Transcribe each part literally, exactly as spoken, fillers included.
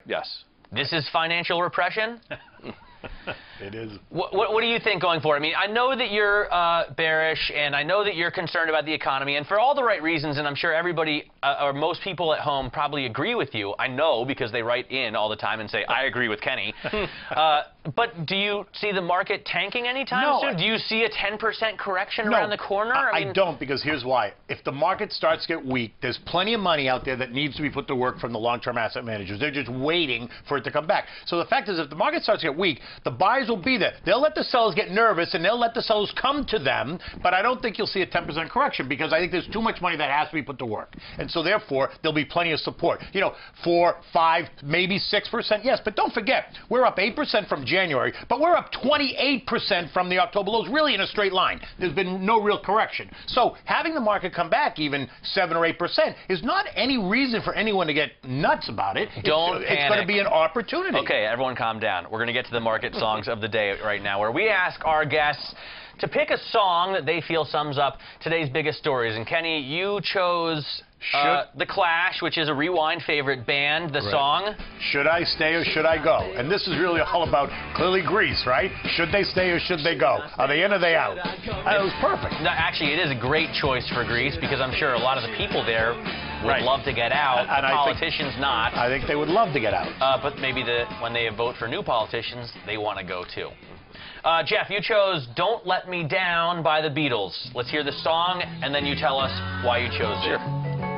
Yes. This is financial repression? It is. What, what, what do you think going forward? I mean, I know that you're uh, bearish, and I know that you're concerned about the economy, and for all the right reasons, and I'm sure everybody, uh, or most people at home probably agree with you. I know because they write in all the time and say, I agree with Kenny. uh, but do you see the market tanking anytime no, soon? Do you see a ten percent correction no, around the corner? I, I, mean, I don't, because here's why. If the market starts to get weak, there's plenty of money out there that needs to be put to work from the long-term asset managers. They're just waiting for it to come back. So the fact is, if the market starts to get weak, the buyers will be there. They'll let the sellers get nervous, and they'll let the sellers come to them, but I don't think you'll see a ten percent correction, because I think there's too much money that has to be put to work. And so, therefore, there'll be plenty of support. You know, four, five, maybe six percent, yes, but don't forget, we're up eight percent from January, but we're up twenty-eight percent from the October lows, really in a straight line. There's been no real correction. So having the market come back even seven or eight percent is not any reason for anyone to get nuts about it. Don't it's, panic. It's going to be an opportunity. Okay, everyone calm down. We're going to get to the market songs of the day right now, where we ask our guests to pick a song that they feel sums up today's biggest stories. And Kenny, you chose uh, The Clash, which is a Rewind favorite band, the right. song. Should I stay or should I go? And this is really all about, clearly, Grease, right? Should they stay or should they go? Are they in or are they out? Uh, it was perfect. No, actually, it is a great choice for Grease, because I'm sure a lot of the people there would right. love to get out. And, and the I politicians think, not. I think they would love to get out. Uh, but maybe the, when they vote for new politicians, they want to go too. Uh, Jeff, you chose Don't Let Me Down by the Beatles. Let's hear the song, and then you tell us why you chose it. Sure.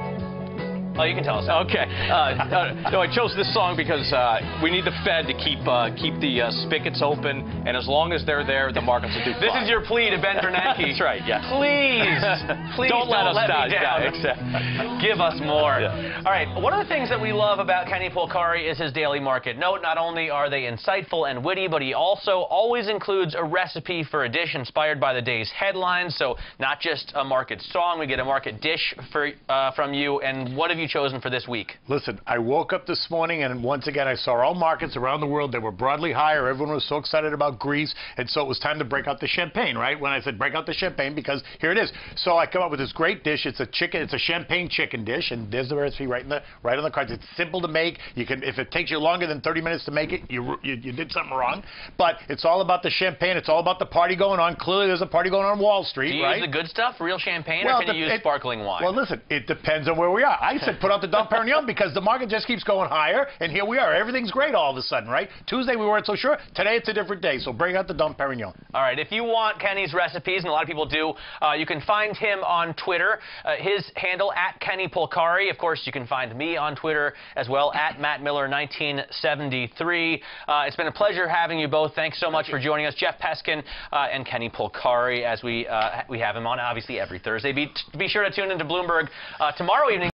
Oh, you can tell us that. Okay. Uh, no, I chose this song because uh, we need the Fed to keep uh, keep the uh, spigots open, and as long as they're there, the markets will do fine. This is your plea to Ben Bernanke. That's right, yes. Please, please don't, don't let us let down. me down. Yeah, Give us more. Yeah. All right, one of the things that we love about Kenny Polcari is his daily market note. Not only are they insightful and witty, but he also always includes a recipe for a dish inspired by the day's headlines. So not just a market song, we get a market dish for, uh, from you. And what have you chosen for this week? Listen, I woke up this morning, and once again, I saw all markets around the world that were broadly higher. Everyone was so excited about Greece, and so it was time to break out the champagne, right? When I said break out the champagne, because here it is. So I come up with this great dish. It's a chicken. It's a champagne chicken dish, and there's the recipe right in the right on the cards. It's simple to make. You can, if it takes you longer than thirty minutes to make it, you you, you did something wrong. But it's all about the champagne. It's all about the party going on. Clearly, there's a party going on Wall Street, Do you right? use the good stuff, real champagne, well, or can the, you use it, sparkling wine? Well, listen, it depends on where we are. I said put out the Dom Perignon because the market just keeps going higher, and here we are. Everything's great all of a sudden, right? Tuesday we weren't so sure. Today it's a different day, so bring out the Dom Perignon. All right, if you want Kenny's recipes, and a lot of people do, uh, you can find him on Twitter. Uh, his handle, at Kenny Polcari. Of course, you can find me on Twitter as well, at Matt Miller nineteen seventy-three. Uh, it's been a pleasure having you both. Thanks so much for joining us, Jeff Peskin uh, and Kenny Polcari, as we, uh, we have him on, obviously, every Thursday. Be, be sure to tune into Bloomberg uh, tomorrow evening.